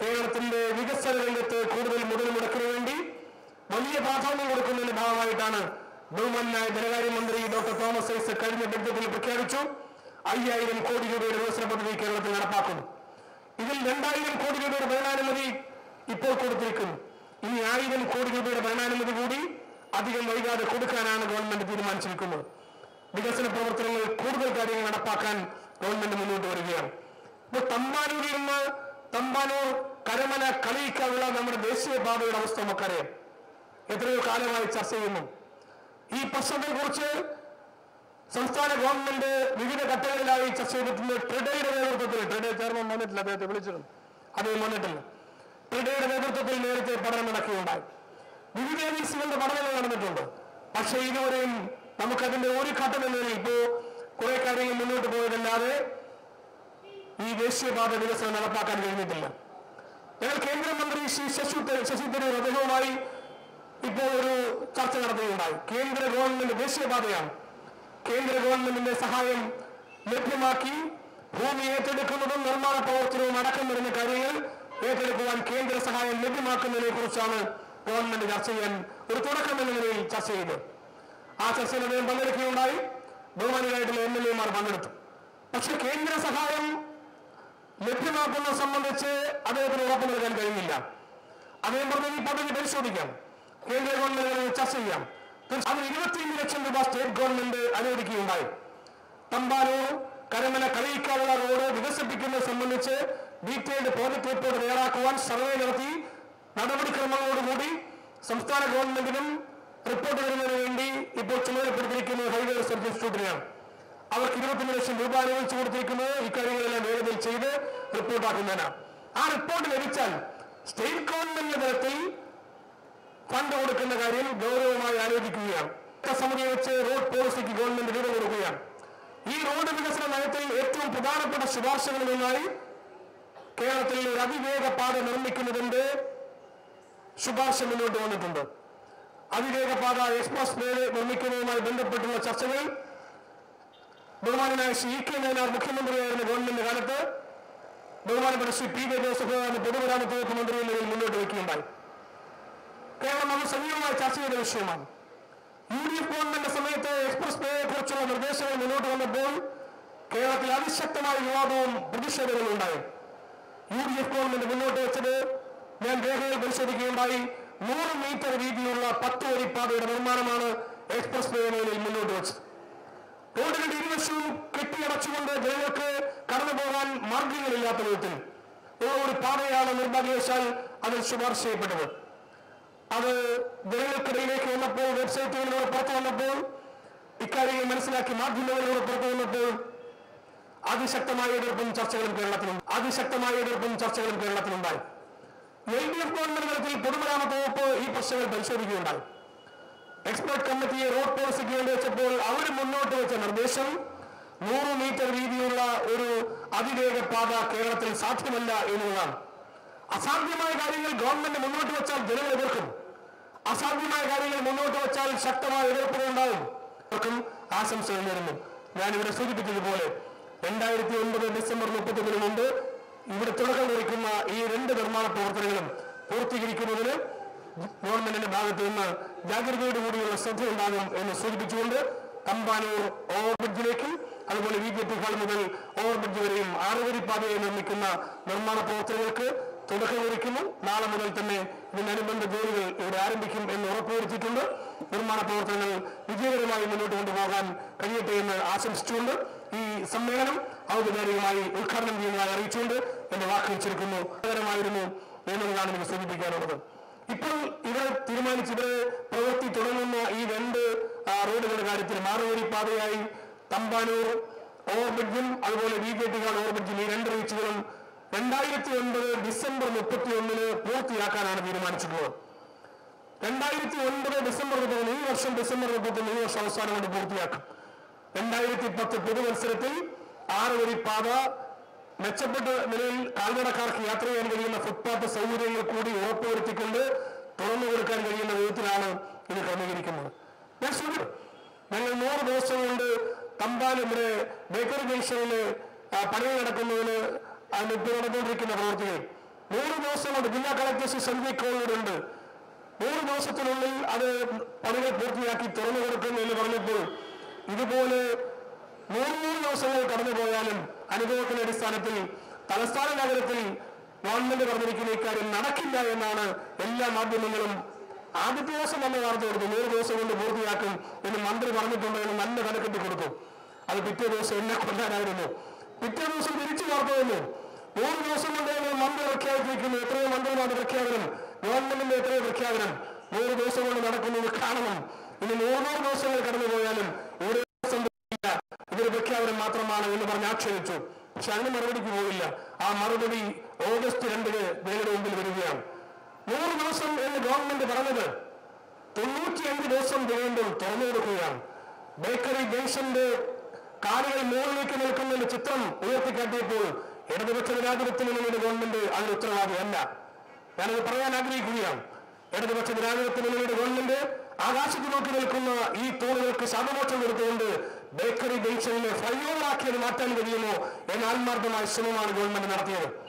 കേരളത്തിന്റെ വികസന രംഗത്ത് കൂടുതൽ മുതൽ മുടക്കിന് വേണ്ടി വലിയ പ്രാധാന്യം കൊടുക്കുന്നതിന്റെ ഭാഗമായിട്ടാണ് ബഹുമാന്യനായ ധനകാര്യമന്ത്രി ഡോക്ടർ തോമസ് ഐസക് കഴിഞ്ഞ ബഡ്ജറ്റിൽ പ്രഖ്യാപിച്ചു 5000 കോടി രൂപയുടെ വികസന പദ്ധതി കേരളത്തിൽ നടപ്പാക്കുന്നു. ഇതിൽ 2000 കോടി രൂപയുടെ ഭരണാനുമതി ഇപ്പോൾ കൊടുത്തിരിക്കുന്നു. ഇനി 1000 കോടി രൂപയുടെ ഭരണാനുമതി കൂടി അധികം വൈകാതെ കൊടുക്കാനാണ് ഗവൺമെന്റ് തീരുമാനിച്ചിരിക്കുന്നത്. വികസന പ്രവർത്തനങ്ങൾ കൂടുതൽ കാര്യങ്ങൾ നടപ്പാക്കാൻ ഗവൺമെന്റ് മുന്നോട്ട് വരികയാണ്. ഇപ്പോൾ തമ്പാനൂരിൽ നിന്ന് തമ്പാനൂർ കരമന കളിയിക്കാനുള്ള നമ്മുടെ ദേശീയപാതയുടെ അവസ്ഥ നമുക്കറിയാം. എത്രയോ കാലമായി ചർച്ച ചെയ്യുന്നു. ഈ പ്രശ്നത്തെക്കുറിച്ച് സംസ്ഥാന ഗവൺമെന്റ് വിവിധ ഘട്ടങ്ങളിലായി ചർച്ച ചെയ്തിട്ടുണ്ട്. ട്രിഡയുടെ നേതൃത്വത്തിൽ, ട്രിഡേ ചെയർമാൻ വന്നിട്ടില്ല, അദ്ദേഹത്തെ വിളിച്ചിരുന്നു, അദ്ദേഹം വന്നിട്ടില്ല. ട്രിഡയുടെ നേതൃത്വത്തിൽ നേരത്തെ പഠനം നടക്കുകയുണ്ടായി. വിവിധ ഏജൻസികളുടെ പഠനങ്ങൾ നടന്നിട്ടുണ്ട്. പക്ഷേ ഇതുവരെയും നമുക്കതിന്റെ ഒരു ഘട്ടം എന്നതിൽ ഇപ്പോ കുറെ കാര്യങ്ങൾ മുന്നോട്ട് പോയതല്ലാതെ ഈ ദേശീയപാത വികസനം നടപ്പാക്കാൻ കഴിഞ്ഞിട്ടില്ല. ഞങ്ങൾ കേന്ദ്രമന്ത്രി ശ്രീ ശശി തരൂർ അദ്ദേഹവുമായി ഇപ്പോൾ ഒരു ചർച്ച നടത്തുകയുണ്ടായി. കേന്ദ്ര ഗവൺമെന്റ് ദേശീയപാതയാണ്. കേന്ദ്ര ഗവൺമെന്റിന്റെ സഹായം ലഭ്യമാക്കി ഭൂമി ഏറ്റെടുക്കുന്നതും നിർമ്മാണ പ്രവർത്തനവും അടക്കം വരുന്ന കാര്യങ്ങൾ ഏറ്റെടുക്കുവാൻ കേന്ദ്ര സഹായം ലഭ്യമാക്കുന്നതിനെ കുറിച്ചാണ് ഗവൺമെന്റ് ചർച്ച ചെയ്യാൻ ഒരു തുടക്കം എന്ന നിലയിൽ ചർച്ച ചെയ്ത്. ആ ചർച്ചയിൽ അദ്ദേഹം പങ്കെടുക്കുകയുണ്ടായി. ബഹുമാനികളായിട്ടുള്ള MLA മാർ പങ്കെടുത്തു. പക്ഷെ കേന്ദ്ര സഹായം ലഭ്യമാക്കുന്നത് സംബന്ധിച്ച് അദ്ദേഹത്തിന് ഉറപ്പ് നൽകാൻ കഴിഞ്ഞില്ല. അദ്ദേഹം പറഞ്ഞ ഈ പദ്ധതി പരിശോധിക്കാം, കേന്ദ്ര ഗവൺമെന്റ് ചർച്ച ചെയ്യാം. അതിന് 25 ലക്ഷം രൂപ സ്റ്റേറ്റ് ഗവൺമെന്റ് അനുവദിക്കുകയുണ്ടായി. തമ്പാനൂർ കരമന കളിയിക്കാനുള്ള റോഡ് വികസിപ്പിക്കുന്നത് സംബന്ധിച്ച് ഡീറ്റെയിൽഡ് പ്രോജക്ട് റിപ്പോർട്ട് തയ്യാറാക്കുവാൻ സർവേ നടത്തി നടപടിക്രമങ്ങളോടുകൂടി സംസ്ഥാന ഗവൺമെന്റിനും റിപ്പോർട്ട് വരുന്നതിന് വേണ്ടി ഇപ്പോൾ ചുമതലപ്പെടുത്തിയിരിക്കുന്നത് ഹൈവേ റിസർച്ച് ഇൻസ്റ്റിറ്റ്യൂട്ടിനാണ്. അവർക്ക് 25 ലക്ഷം രൂപ അനുവദിച്ചു കൊടുത്തിരിക്കുന്നത് ഇക്കാര്യങ്ങളെല്ലാം വേഗത്തിൽ ചെയ്ത് റിപ്പോർട്ടാക്കുന്നതിനാണ്. ആ റിപ്പോർട്ട് ലഭിച്ചാൽ സ്റ്റേറ്റ് ഗവൺമെന്റിന്റെ തലത്തിൽ ഫണ്ട് കൊടുക്കുന്ന കാര്യം ഗൗരവമായി ആലോചിക്കുകയാണ്. സമിതിയെ വെച്ച് റോഡ് പോളിസിക്ക് ഗവൺമെന്റ് രൂപം കൊടുക്കുകയാണ്. ഈ റോഡ് വികസന നയത്തിൽ ഏറ്റവും പ്രധാനപ്പെട്ട ശുപാർശകളിൽ ഒന്നായി കേരളത്തിൽ ഒരു അതിവേഗ പാത നിർമ്മിക്കുന്നതിന്റെ ശുപാർശ മുന്നോട്ട് വന്നിട്ടുണ്ട്. അതിവേഗ പാത എക്സ്പ്രസ് വേ നിർമ്മിക്കുന്നതുമായി ബന്ധപ്പെട്ടുള്ള ചർച്ചകൾ ബഹുമാനായ ശ്രീ E.K. നയനാർ മുഖ്യമന്ത്രിയായിരുന്ന ഗവൺമെന്റ് കാലത്ത് ബഹുമാനപ്പെട്ട ശ്രീ P.J. ജോസഫ് പൊതുമരാമത്ത് വകുപ്പ് മന്ത്രി എന്ന നിലയിൽ മുന്നോട്ട് വയ്ക്കുകയുണ്ടായി. കേരളം നമ്മൾ സജീവമായി ചർച്ച ചെയ്ത വിഷയമാണ്. UDF ഗവൺമെന്റ് സമയത്ത് എക്സ്പ്രസ് വേയെ കുറിച്ചുള്ള നിർദ്ദേശങ്ങൾ മുന്നോട്ട് വന്നപ്പോൾ കേരളത്തിൽ അതിശക്തമായ വിവാദവും പ്രതിഷേധങ്ങളും ഉണ്ടായി. UDF ഗവൺമെന്റ് മുന്നോട്ട് വെച്ചത് ഞാൻ രേഖകൾ പരിശോധിക്കുകയുണ്ടായി. 100 മീറ്റർ വീതിയുള്ള 10 വരി പാതയുടെ നിർമ്മാണമാണ് എക്സ്പ്രസ് വേ മേഖലയിൽ മുന്നോട്ട് വെച്ചത്. റോഡുകളുടെ ഇരുവശവും കെട്ടിയടച്ചുകൊണ്ട് ജനങ്ങൾക്ക് കടന്നുപോകാൻ മാർഗങ്ങളില്ലാത്ത വിധത്തിൽ ഒരു പാതയാണ് നിർഭാഗ്യവശാൽ അതിൽ ശുപാർശ ചെയ്യപ്പെട്ടത്. അത് ജനങ്ങൾക്കിടയിലേക്ക് വന്നപ്പോൾ, വെബ്സൈറ്റുകളിലൂടെ പുറത്തു വന്നപ്പോൾ, ഇക്കാര്യങ്ങൾ മനസ്സിലാക്കി മാധ്യമങ്ങളിലൂടെ പുറത്തു വന്നപ്പോൾ അതിശക്തമായ എതിർപ്പും ചർച്ചകളും കേരളത്തിലുണ്ടായി. LDF ഗവൺമെന്റ് തലത്തിൽ പൊതുമരാമത്ത് വകുപ്പ് ഈ പ്രശ്നങ്ങൾ പരിശോധിക്കുകയുണ്ടായി. എക്സ്പെർട്ട് കമ്മിറ്റിയെ റോഡ് പോളിസിക്ക് വേണ്ടി വെച്ചപ്പോൾ അവർ മുന്നോട്ട് വെച്ച നിർദ്ദേശം 100 മീറ്റർ വീതിയുള്ള ഒരു അതിവേഗ പാത കേരളത്തിൽ സാധ്യമല്ല എന്നുള്ളതാണ്. അസാധ്യമായ കാര്യങ്ങൾ ഗവൺമെന്റ് മുന്നോട്ട് വെച്ചാൽ ജനങ്ങൾ എതിർക്കും. അസാധ്യമായ കാര്യങ്ങൾ മുന്നോട്ട് വെച്ചാൽ ശക്തമായ എതിർപ്പുകൾ ഉണ്ടാവും. അവർക്കും ആശംസകൾ നേരുന്നു. ഞാനിവിടെ സൂചിപ്പിച്ചതുപോലെ 2009 ഡിസംബർ 31 മുമ്പ് ഇവിടെ തുടക്കം കുറിക്കുന്ന ഈ 2 നിർമ്മാണ പ്രവർത്തനങ്ങളും പൂർത്തീകരിക്കുന്നതിന് ഗവൺമെന്റിന്റെ ഭാഗത്ത് നിന്ന് ജാഗ്രതയോടുകൂടിയുള്ള ശ്രദ്ധയുണ്ടാകും എന്ന് സൂചിപ്പിച്ചുകൊണ്ട് തമ്പാനൂർ ഓവർബ്രിഡ്ജിലേക്കും അതുപോലെ VJP ഹാൾ മുതൽ ഓവർബ്രിഡ്ജ് വരെയും 6 വരി പാതയായി നിർമ്മിക്കുന്ന നിർമ്മാണ പ്രവർത്തനങ്ങൾക്ക് തുടക്കം കുറിക്കുന്നു. നാളെ മുതൽ തന്നെ ഇതിനനുബന്ധ ജോലികൾ ഇവിടെ ആരംഭിക്കും എന്ന് ഉറപ്പുവരുത്തിയിട്ടുണ്ട്. നിർമ്മാണ പ്രവർത്തനങ്ങൾ വിജയകരമായി മുന്നോട്ട് കൊണ്ടുപോകാൻ കഴിയട്ടെ എന്ന് ആശംസിച്ചുകൊണ്ട് ഈ സമ്മേളനം ഔപചാരികമായി ഉദ്ഘാടനം ചെയ്യുന്നതായി അറിയിച്ചുകൊണ്ട് എന്റെ വാക്കുകൾ ചുരുക്കുന്നു. പകരമായിരുന്നു എന്നതാണ് എനിക്ക് സൂചിപ്പിക്കാനുള്ളത്. ഇപ്പോൾ ഇവിടെ തീരുമാനിച്ചിവിടെ പ്രവൃത്തി തുടങ്ങുന്ന ഈ 2 റോഡുകളുടെ കാര്യത്തിൽ 6 വരി പാതയായി തമ്പാനൂർ ഓവർബ്രിഡ്ജും അതുപോലെ VJP ഹാൾ ഓവർബ്രിഡ്ജും ഈ 2 റീച്ചുകളും 2009 ഡിസംബർ 31 പൂർത്തിയാക്കാനാണ് തീരുമാനിച്ചിട്ടുള്ളത്. 2009 ഡിസംബർ 31, ഈ വർഷം ഡിസംബർ 31, ഈ വർഷം അവസാനം കൊണ്ട് പൂർത്തിയാക്കും. 2010 പൊതുമത്സരത്തിൽ 6 വരി പാത മെച്ചപ്പെട്ട നിലയിൽ കാൽനടക്കാർക്ക് യാത്ര ചെയ്യാൻ കഴിയുന്ന ഫുട്പാത്ത് സൗകര്യങ്ങൾ കൂടി ഉറപ്പുവരുത്തിക്കൊണ്ട് തുറന്നു കൊടുക്കാൻ കഴിയുന്ന വിധത്തിലാണ് ഇത് ക്രമീകരിക്കുന്നത്. ഞങ്ങൾ 100 ദിവസം കൊണ്ട് തമ്പാനൂരിലെ ബേക്കറി ജംഗ്ഷനിൽ പണി നടക്കുന്നതിന് ഇപ്പോൾ നടന്നുകൊണ്ടിരിക്കുന്ന പ്രവൃത്തികൾ 100 ദിവസം കൊണ്ട് ജില്ലാ കളക്ടർ സഞ്ജയ് കൗളിലുണ്ട് 100 ദിവസത്തിനുള്ളിൽ അത് പണികൾ പൂർത്തിയാക്കി തുറന്നു കൊടുക്കും എന്ന് പറഞ്ഞപ്പോൾ ഇതുപോലെ 100 ദിവസങ്ങൾ കടന്നുപോയാലും അനുഭവത്തിന്റെ അടിസ്ഥാനത്തിൽ തലസ്ഥാന നഗരത്തിൽ ഗവൺമെന്റ് പറഞ്ഞിരിക്കുന്ന ഇക്കാര്യം നടക്കില്ല എന്നാണ് എല്ലാ മാധ്യമങ്ങളും ആദ്യത്തെ ദിവസം തന്നെ വാർത്ത കൊടുത്തു. 100 ദിവസം കൊണ്ട് പൂർത്തിയാക്കും എന്ന് മന്ത്രി പറഞ്ഞിട്ടുണ്ട് എന്ന് നല്ല വിലക്കെട്ടി കൊടുത്തു. അത് പിറ്റേ ദിവസം എന്നെ കൊല്ലാനായിരുന്നു. പിറ്റേ ദിവസം തിരിച്ചു വാർത്ത വന്നു. 100 ദിവസം കൊണ്ട് മന്ത്രി പ്രഖ്യാപിച്ചിരിക്കുന്നു. എത്രയോ മന്ത്രിമാരുടെ പ്രഖ്യാപനം, ഗവൺമെന്റിന്റെ എത്രയോ പ്രഖ്യാപനം 100 ദിവസം കൊണ്ട് നടക്കുന്നത് കാണണം. ഇനി 100 ദിവസങ്ങൾ കടന്നുപോയാലും ഇവിടെ സംഭവിക്കില്ല, ഇതൊരു പ്രഖ്യാപനം മാത്രമാണ് എന്ന് പറഞ്ഞ് ആക്ഷേപിച്ചു. പക്ഷെ അതിന് മറുപടിക്ക് പോയില്ല. ആ മറുപടി ഓഗസ്റ്റ് 2 വേലയുടെ മുമ്പിൽ വരികയാണ്. 100 ദിവസം എന്ന് ഗവൺമെന്റ് പറഞ്ഞത് 95 ദിവസം കഴിയുമ്പോൾ തുറന്നു കൊടുക്കുകയാണ്. ബേക്കറി ജംഗ്ഷന്റെ കാലുകൾ മുകളിലേക്ക് നിൽക്കുന്ന ചിത്രം ഉയർത്തിക്കാട്ടിയപ്പോൾ ഇടതുപക്ഷ ജനാധിപത്യ മുന്നണിയുടെ ഗവൺമെന്റ് അതിന് ഉത്തരവാദിയല്ല. ഞാനത് പറയാൻ ആഗ്രഹിക്കുകയാണ്. ഇടതുപക്ഷ ജനാധിപത്യ മുന്നണിയുടെ ഗവൺമെന്റ് ആകാശത്ത് നോക്കി നിൽക്കുന്ന ഈ തൂണുകൾക്ക് ശാപമോക്ഷം കൊടുത്തുകൊണ്ട് ബേക്കറി ജംഗ്ഷനിലെ ഫ്ലൈ ഓവർ ആക്കിയത് മാറ്റാൻ കഴിയുമോ എന്ന ആത്മാർത്ഥമായ ശ്രമമാണ് ഗവൺമെന്റ് നടത്തിയത്.